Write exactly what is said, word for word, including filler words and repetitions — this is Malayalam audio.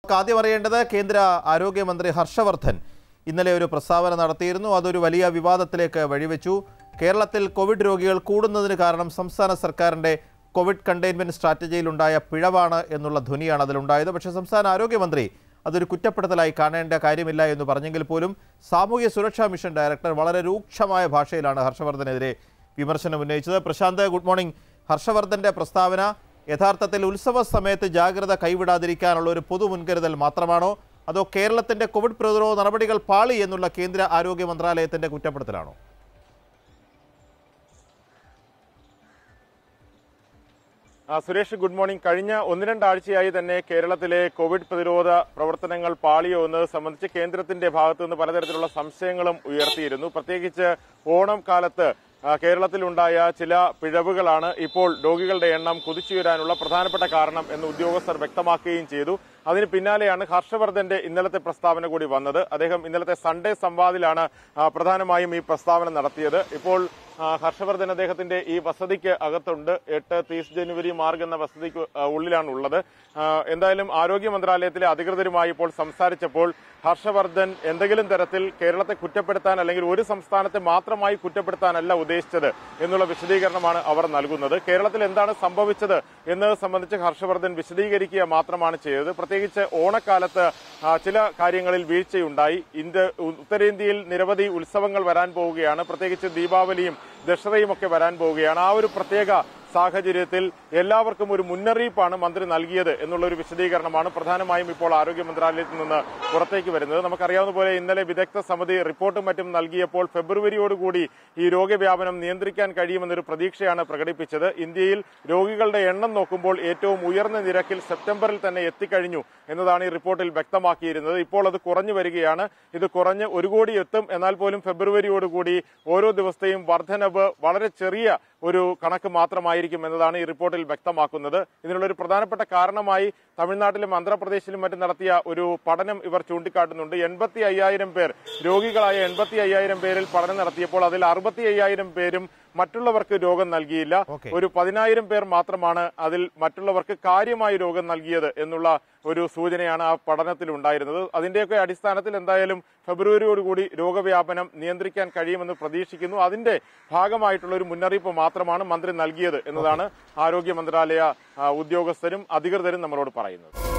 ആദ്യം അറിയേണ്ടത് കേന്ദ്ര ആരോഗ്യമന്ത്രി ഹർഷവർദ്ധൻ ഇന്നലെ ഒരു പ്രസ്താവന നടത്തിയിരുന്നു. അതൊരു വലിയ വിവാദത്തിലേക്ക് വഴിവെച്ചു. കേരളത്തിൽ കോവിഡ് രോഗികൾ കൂടുന്നതിന് കാരണം സംസ്ഥാന സർക്കാരിൻ്റെ കോവിഡ് കണ്ടെയ്ൻമെൻറ്റ് സ്ട്രാറ്റജിയിലുണ്ടായ പിഴവാണ് എന്നുള്ള ധ്വനിയാണ് അതിലുണ്ടായത്. പക്ഷേ സംസ്ഥാന ആരോഗ്യമന്ത്രി അതൊരു കുറ്റപ്പെടുത്തലായി കാണേണ്ട കാര്യമില്ല എന്ന് പറഞ്ഞെങ്കിൽ പോലും സാമൂഹ്യ സുരക്ഷാ മിഷൻ ഡയറക്ടർ വളരെ രൂക്ഷമായ ഭാഷയിലാണ് ഹർഷവർദ്ധനെതിരെ വിമർശനം ഉന്നയിച്ചത്. Prashant, good morning. ഹർഷവർദ്ധൻ്റെ പ്രസ്താവന യഥാർത്ഥത്തിൽ ഉത്സവ സമയത്ത് ജാഗ്രത കൈവിടാതിരിക്കാനുള്ള ഒരു പൊതു മുൻകരുതൽ മാത്രമാണോ, അതോ കേരളത്തിന്റെ കോവിഡ് പ്രതിരോധ നടപടികൾ പാളി എന്നുള്ള കേന്ദ്ര ആരോഗ്യ മന്ത്രാലയത്തിന്റെ കുറ്റപ്പെടുത്തലാണോ? Suresh, good morning. കഴിഞ്ഞ ഒന്ന് രണ്ടാഴ്ചയായി തന്നെ കേരളത്തിലെ കോവിഡ് പ്രതിരോധ പ്രവർത്തനങ്ങൾ പാളിയോ എന്നത് സംബന്ധിച്ച് കേന്ദ്രത്തിന്റെ ഭാഗത്തു നിന്ന് പലതരത്തിലുള്ള സംശയങ്ങളും ഉയർത്തിയിരുന്നു. പ്രത്യേകിച്ച് ഓണം കാലത്ത് കേരളത്തിലുണ്ടായ ചില പിഴവുകളാണ് ഇപ്പോൾ രോഗികളുടെ എണ്ണം കുതിച്ചുയരാനുള്ള പ്രധാനപ്പെട്ട കാരണം എന്ന് ഉദ്യോഗസ്ഥർ വ്യക്തമാക്കുകയും ചെയ്തു. അതിന് പിന്നാലെയാണ് ഹർഷവർദ്ധന്റെ ഇന്നലത്തെ പ്രസ്താവന കൂടി വന്നത്. അദ്ദേഹം ഇന്നലത്തെ സൺഡേ സംവാദിലാണ് പ്രധാനമായും ഈ പ്രസ്താവന നടത്തിയത്. ഇപ്പോൾ ഹർഷവർദ്ധൻ അദ്ദേഹത്തിന്റെ ഈ വസതിക്ക് അകത്തുണ്ട്. എട്ട് തീസ് ജനുവരി മാർഗ് എന്ന വസതിക്ക് ഉള്ളിലാണ് ഉള്ളത്. എന്തായാലും ആരോഗ്യ മന്ത്രാലയത്തിലെ അധികൃതരുമായി ഇപ്പോൾ സംസാരിച്ചപ്പോൾ ഹർഷവർദ്ധൻ എന്തെങ്കിലും തരത്തിൽ കേരളത്തെ കുറ്റപ്പെടുത്താൻ അല്ലെങ്കിൽ ഒരു സംസ്ഥാനത്തെ മാത്രമായി കുറ്റപ്പെടുത്താനല്ല ഉദ്ദേശിച്ചത് എന്നുള്ള വിശദീകരണമാണ് അവർ നൽകുന്നത്. കേരളത്തിൽ എന്താണ് സംഭവിച്ചത് എന്നത് സംബന്ധിച്ച് ഹർഷവർദ്ധൻ വിശദീകരിക്കുക മാത്രമാണ് ചെയ്തത്. പ്രത്യേകിച്ച് ഓണക്കാലത്ത് ചില കാര്യങ്ങളിൽ വീഴ്ചയുണ്ടായി. ഇന്ത്യ ഉത്തരേന്ത്യയിൽ നിരവധി ഉത്സവങ്ങൾ വരാൻ പോവുകയാണ്. പ്രത്യേകിച്ച് ദീപാവലിയും ദസറയും ഒക്കെ വരാൻ പോവുകയാണ്. ആ ഒരു പ്രത്യേക സാഹചര്യത്തിൽ എല്ലാവർക്കും ഒരു മുന്നറിയിപ്പാണ് മന്ത്രി നൽകിയത് എന്നുള്ള ഒരു വിശദീകരണമാണ് പ്രധാനമായും ഇപ്പോൾ ആരോഗ്യ മന്ത്രാലയത്തിൽ നിന്ന് പുറത്തേക്ക് വരുന്നത്. നമുക്കറിയാവുന്ന പോലെ ഇന്നലെ വിദഗ്ധ സമിതി റിപ്പോർട്ടും മറ്റും നൽകിയപ്പോൾ ഫെബ്രുവരിയോടുകൂടി ഈ രോഗവ്യാപനം നിയന്ത്രിക്കാൻ കഴിയുമെന്നൊരു പ്രതീക്ഷയാണ് പ്രകടിപ്പിച്ചത്. ഇന്ത്യയിൽ രോഗികളുടെ എണ്ണം നോക്കുമ്പോൾ ഏറ്റവും ഉയർന്ന നിരക്കിൽ സെപ്റ്റംബറിൽ തന്നെ എത്തിക്കഴിഞ്ഞു എന്നതാണ് ഈ റിപ്പോർട്ടിൽ വ്യക്തമാക്കിയിരുന്നത്. ഇപ്പോൾ അത് കുറഞ്ഞു വരികയാണ്. ഇത് കുറഞ്ഞ് ഒരു കോടി എത്തും. എന്നാൽ പോലും ഫെബ്രുവരിയോടുകൂടി ഓരോ ദിവസത്തെയും വർധനവ് വളരെ ചെറിയ ഒരു കണക്ക് മാത്രമായിരിക്കും എന്നതാണ് ഈ റിപ്പോർട്ടിൽ വ്യക്തമാക്കുന്നത്. ഇതിനുള്ളൊരു പ്രധാനപ്പെട്ട കാരണമായി തമിഴ്നാട്ടിലും ആന്ധ്രാപ്രദേശിലും മറ്റും നടത്തിയ ഒരു പഠനം ഇവർ ചൂണ്ടിക്കാട്ടുന്നുണ്ട്. എൺപത്തി അയ്യായിരം പേർ രോഗികളായ എൺപത്തി അയ്യായിരം പേരിൽ പഠനം നടത്തിയപ്പോൾ അതിൽ അറുപത്തി അയ്യായിരം പേരും മറ്റുള്ളവർക്ക് രോഗം നൽകിയില്ല. ഒരു പതിനായിരം പേർ മാത്രമാണ് അതിൽ മറ്റുള്ളവർക്ക് കാര്യമായി രോഗം നൽകിയത് എന്നുള്ള ഒരു സൂചനയാണ് ആ പഠനത്തിൽ ഉണ്ടായിരുന്നത്. അതിന്റെയൊക്കെ അടിസ്ഥാനത്തിൽ എന്തായാലും ഫെബ്രുവരിയോടുകൂടി രോഗവ്യാപനം നിയന്ത്രിക്കാൻ കഴിയുമെന്ന് പ്രതീക്ഷിക്കുന്നു. അതിന്റെ ഭാഗമായിട്ടുള്ള ഒരു മുന്നറിയിപ്പ് മാത്രമാണ് മന്ത്രി നൽകിയത് എന്നതാണ് ആരോഗ്യ മന്ത്രാലയ ഉദ്യോഗസ്ഥരും അധികൃതരും നമ്മളോട് പറയുന്നത്.